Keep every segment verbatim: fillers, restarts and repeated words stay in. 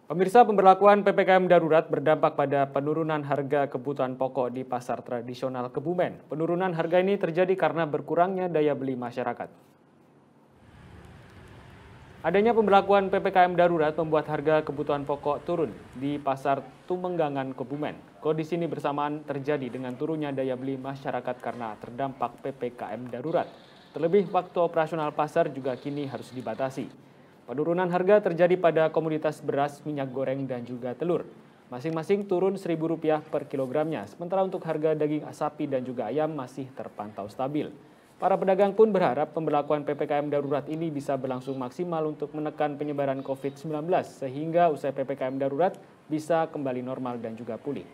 Pemirsa, pemberlakuan P P K M darurat berdampak pada penurunan harga kebutuhan pokok di pasar tradisional Kebumen. Penurunan harga ini terjadi karena berkurangnya daya beli masyarakat. Adanya pemberlakuan P P K M darurat membuat harga kebutuhan pokok turun di pasar Tumenggangan Kebumen. Kondisi ini bersamaan terjadi dengan turunnya daya beli masyarakat karena terdampak P P K M darurat. Terlebih waktu operasional pasar juga kini harus dibatasi. Penurunan harga terjadi pada komoditas beras, minyak goreng, dan juga telur. Masing-masing turun seribu rupiah per kilogramnya, sementara untuk harga daging sapi dan juga ayam masih terpantau stabil. Para pedagang pun berharap pemberlakuan P P K M darurat ini bisa berlangsung maksimal untuk menekan penyebaran covid sembilan belas, sehingga usai P P K M darurat bisa kembali normal dan juga pulih.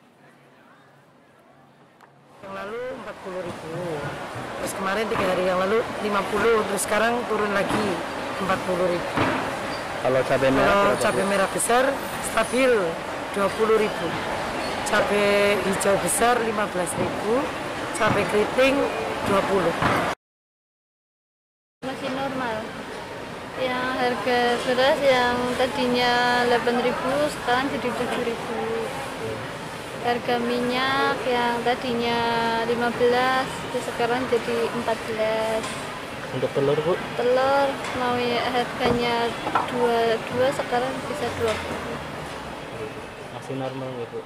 Yang lalu empat puluh ribu, terus kemarin tiga hari yang lalu lima puluh, terus sekarang turun lagi empat puluh ribu. Kalau cabai merah, Kalau cabai merah besar stabil dua puluh ribu, cabai hijau besar lima belas ribu, cabai keriting dua puluh. Masih normal. Yang harga beras yang tadinya delapan ribu sekarang jadi tujuh ribu. Harga minyak yang tadinya lima belas sekarang jadi empat belas. untuk telur, Bu? Telur mau ya harganya dua puluh dua sekarang bisa dua puluh. Masih normal, Bu?